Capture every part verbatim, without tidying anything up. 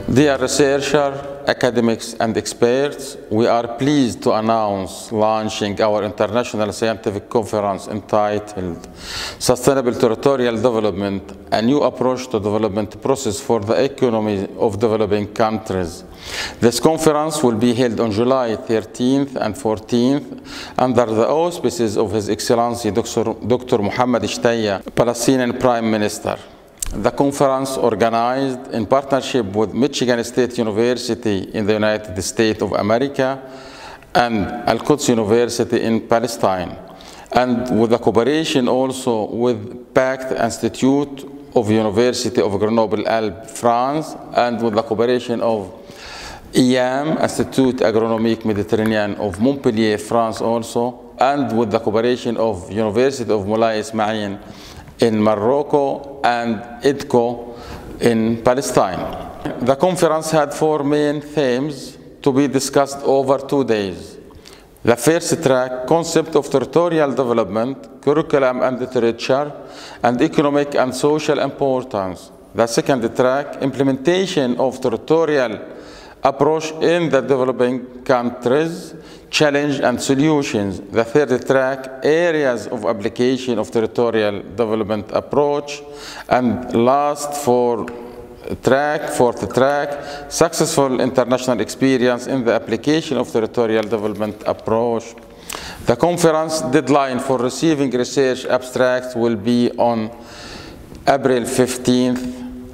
Dear researchers, academics and experts, we are pleased to announce launching our international scientific conference entitled Sustainable Territorial Development, a new approach to development process for the economy of developing countries. This conference will be held on July thirteenth and fourteenth under the auspices of His Excellency Doctor Mohammed Shtaya, Palestinian Prime Minister. The conference, organized in partnership with Michigan State University in the United States of America and Al-Quds University in Palestine, and with the cooperation also with Pact Institute of University of Grenoble-Alpes, France, and with the cooperation of I A M, Institut Agronomique Mediterranean of Montpellier, France also, and with the cooperation of University of Moulay Ismail in Morocco and I D C O in Palestine. The conference had four main themes to be discussed over two days. The first track, concept of territorial development, curriculum and literature, and economic and social importance. The second track, implementation of territorial approach in the developing countries, challenge and solutions. The third track, areas of application of territorial development approach. And last four track, fourth track, successful international experience in the application of territorial development approach. The conference deadline for receiving research abstracts will be on April fifteenth,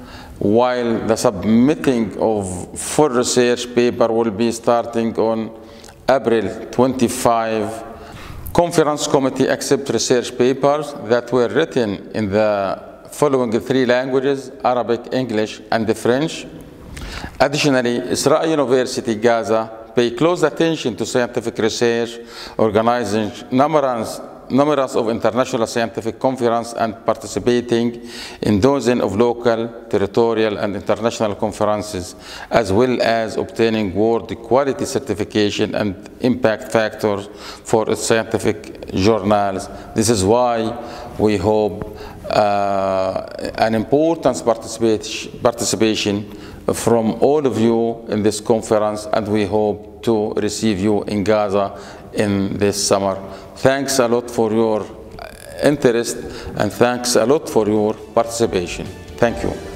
while the submitting of full research paper will be starting on April twenty-fifth. Conference committee accepts research papers that were written in the following three languages: Arabic, English, and French. Additionally, Israel University Gaza pay close attention to scientific research, organizing numerous numerous of international scientific conferences and participating in dozens of local, territorial, and international conferences, as well as obtaining world quality certification and impact factors for its scientific journals. This is why we hope uh, an important participation participation from all of you in this conference, and we hope to receive you in Gaza in this summer. Thanks a lot for your interest, and thanks a lot for your participation. Thank you.